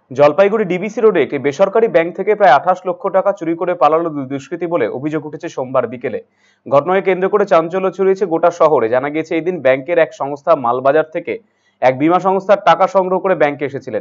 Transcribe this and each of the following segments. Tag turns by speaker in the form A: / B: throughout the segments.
A: Jalpaiguri DBC রোডে একটি বেসরকারি ব্যাংক থেকে প্রায় 28 লক্ষ টাকা চুরি করে পালালো দুই দুষ্কৃতী বলে অভিযোগ উঠেছে সোমবার বিকেলে। ঘটনাকে কেন্দ্র করে চাঞ্চল্য ছড়িয়েছে গোটা শহরে। জানা গিয়েছে এই দিন ব্যাংকের এক সংস্থা মালবাজার থেকে এক বীমা সংস্থার টাকা সংগ্রহ করে ব্যাংকে এসেছিলেন।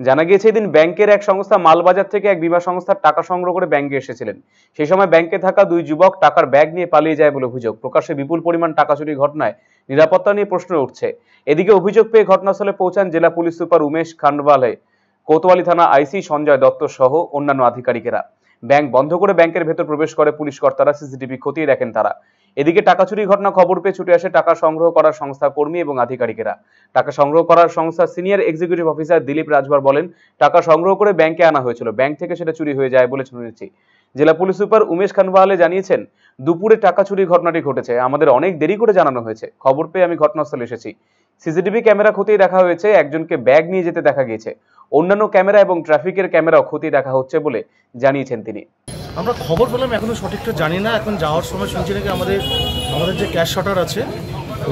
A: সেই সময় ব্যাংকে থাকা দুই যুবক টাকার ব্যাগ নিয়ে পালিয়ে যায় বলে অভিযোগ। প্রকাশ্যে বিপুল পরিমাণ টাকা চুরির ঘটনায় নিরাপত্তা নিয়ে প্রশ্ন উঠছে। এদিকে অভিযোগ পেয়ে ঘটনাস্থলে পৌঁছান জেলা পুলিশ সুপার উমেশ খানওয়ালে, কোতোয়ালি থানা আইসি সঞ্জয় দত্ত সহ অন্যান্য আধিকারিকেরা। ব্যাংক বন্ধ করে ব্যাংকের ভেতর প্রবেশ করে পুলিশ কর্তারা। সিসিটিভি খতিয়ে দেখেন তারা। এদিকে টাকা চুরির ঘটনা খবর পেয়ে ছুটে আসে টাকা সংগ্রহ করার সংস্থা কর্মী এবং আধিকারিকেরা। টাকা সংগ্রহ করার সংস্থার senior executive officer Dilip Rajbhar বলেন, টাকা সংগ্রহ করে ব্যাংকে আনা হয়েছিল, ব্যাংক থেকে সেটা চুরি হয়ে যায় বলে শুনেছি। জেলা পুলিশ সুপার উমেশ খানওয়ালে জানিয়েছেন, দুপুরে টাকা চুরির ঘটনাটি ঘটেছে, আমাদের অনেক দেরি করে জানানো হয়েছে। খবর পেয়ে আমি ঘটনাস্থলে এসেছি। সিসিটিভি ক্যামেরা খতিয়ে দেখা হয়েছে, একজনকে ব্যাগ নিয়ে যেতে দেখা গিয়েছে। অন্যান্য ক্যামেরা এবং ট্রাফিকের ক্যামেরাও খতিয়ে দেখা হচ্ছে বলে জানিয়েছেন তিনি।
B: আমরা খবর পেলাম, এখনো সঠিকটা জানি না। এখন যাওয়ার সময় শুনছি নাকি আমাদের যে ক্যাশ শাটার আছে, তো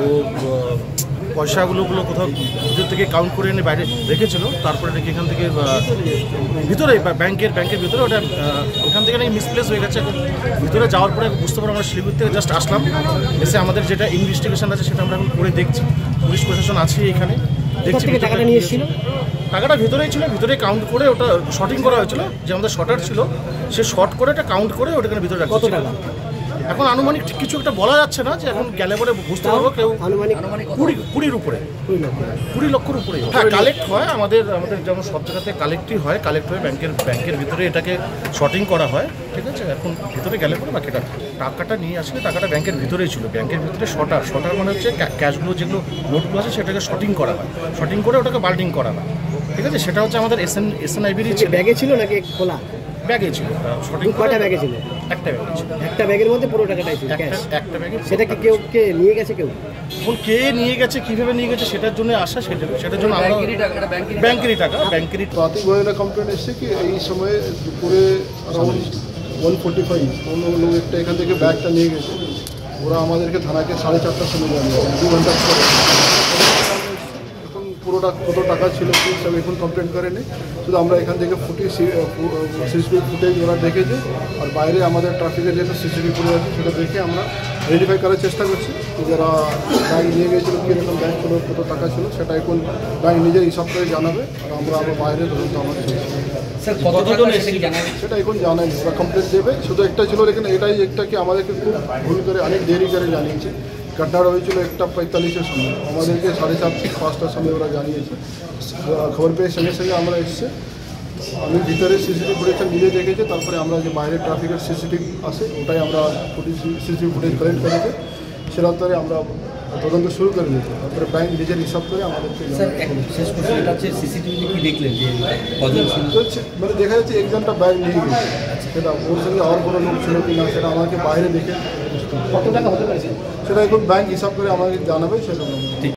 B: পয়সাগুলো কোথাও ভিতর থেকে কাউন্ট করে এনে বাইরে রেখেছিল, তারপরে নাকি এখান থেকে ভিতরে ব্যাংকের ভিতরে ওটা ওখান থেকে নাকি মিসপ্লেস হয়ে গেছে। এখন ভিতরে যাওয়ার পরে বুঝতে পারবো, আমরা শিলিগুড়ি থেকে জাস্ট আসলাম, এসে আমাদের যেটা ইনভেস্টিগেশন আছে সেটা আমরা এখন করে দেখছি। পুলিশ প্রশাসন আছে এখানে, দেখছি। টাকাটা নিয়ে এসেছিল, টাকাটা ভিতরেই ছিল, ভিতরে কাউন্ট করে ওটা শর্টিং করা হয়েছিল। যে আমাদের শর্টার ছিল সে শর্ট করে এটা কাউন্ট করে ওটাকে ভিতরে রাখা। কত টাকা এখন আনুমানিক কিছু একটা বলা যাচ্ছে না, যে এখন গেলে পরে বুঝতে পারবো। কেউ আনুমানিক 20 উপরে, 20 লক্ষের উপরে। হ্যাঁ, কালেক্ট হয় আমাদের যেমন সব জায়গাতে কালেক্টই হয়, কালেক্ট হয়ে ব্যাংকের ভিতরে এটাকে শর্টিং করা হয়, ঠিক আছে। এখন ভিতরে গেলে পরে বাকিটা টাকাটা নিয়ে আসলে টাকাটা ব্যাংকের ভিতরেই ছিল। ব্যাংকের ভিতরে শর্টার মানে হচ্ছে ক্যাশগুলো, যেগুলো নোটগুলো আছে সেটাকে শর্টিং করা হয়, শর্টিং করে ওটাকে বাল্টিং করা হয়, ঠিক আছে। সেটা হচ্ছে আমাদের এসএনআইবির
C: ব্যাগে ছিল নাকি খোলা?
B: ব্যাগে ছিল।
C: কয়টা ব্যাগে ছিল? একটা ব্যাগে ছিল। একটা ব্যাগের মধ্যে পুরো টাকাটাই ছিল,
B: একটা ব্যাগে।
C: সেটা কি কেউ নিয়ে গেছে? কেউ
B: এখন কে নিয়ে গেছে, কিভাবে নিয়ে গেছে সেটার জন্য আসা, সেটার জন্য আমরা ব্যাংকেরই টাকা।
D: প্রাথমিকভাবে কমপ্লেন এসছে কি এই সময়ে দুপুরে অ্যারাউন্ড 1:45 কোনো লোক একটা এখান থেকে ব্যাগটা নিয়ে গেছে। ওরা আমাদেরকে থানাকে 4:30টার সময় জানিয়েছে, 2 ঘন্টা পরে। এখন পুরোটা কত টাকা ছিল কি সব এখন কমপ্লেন করেনি, শুধু আমরা এখান থেকে সিসিটিভি ফুটেজ ওরা দেখেছে। আর বাইরে আমাদের ট্রাফিকের যেটা সিসিটিভি ফুটেজ আছে সেটা দেখে আমরা ভেরিফাই করার চেষ্টা করছি যারা ব্যাংক নিয়ে গিয়েছিল, কীরকম ব্যাংক ছিল, কত টাকা ছিল, সেটা এখন ব্যাংক নিজের হিসাব করে জানাবে। আর আমরা বাইরে ধরুন তো আমাদের সেটা এখন জানাই, ওরা কমপ্লেন দেবে। শুধু একটা ছিল, লেকিন এটাই একটা কি আমাদেরকে খুব ভুল করে অনেক দেরি করে জানিয়েছে। ঘটনাটা হয়েছিল 1:45-এর সময়, আমাদেরকে 4:30-5টার সময় ওরা জানিয়েছে। খবর পেয়ে সঙ্গে সঙ্গে আমরা এসছে। আমি ভিতরে সিসিটিভি ফুটেজটা নিজে দেখেছি, তারপরে আমরা যে বাইরে ট্রাফিকের সিসিটিভি আছে ওটাই আমরা সিসিটিভি ফুটেজ কালেক্ট করেছি। সেটার পরে আমরা তদন্ত শুরু করে দিয়েছি। তারপরে ব্যাংক নিজের হিসাব করে আমাদেরকে মানে দেখা যাচ্ছে একজনটা ব্যাগ নিয়ে গেছে, সেটা ওর সঙ্গে আর কোনো লোক ছিল কি না সেটা আমাকে বাইরে দেখে কত টাকা হতে পারে সেটা এখন ব্যাংক হিসাব করে আমাকে জানাবে, সেটা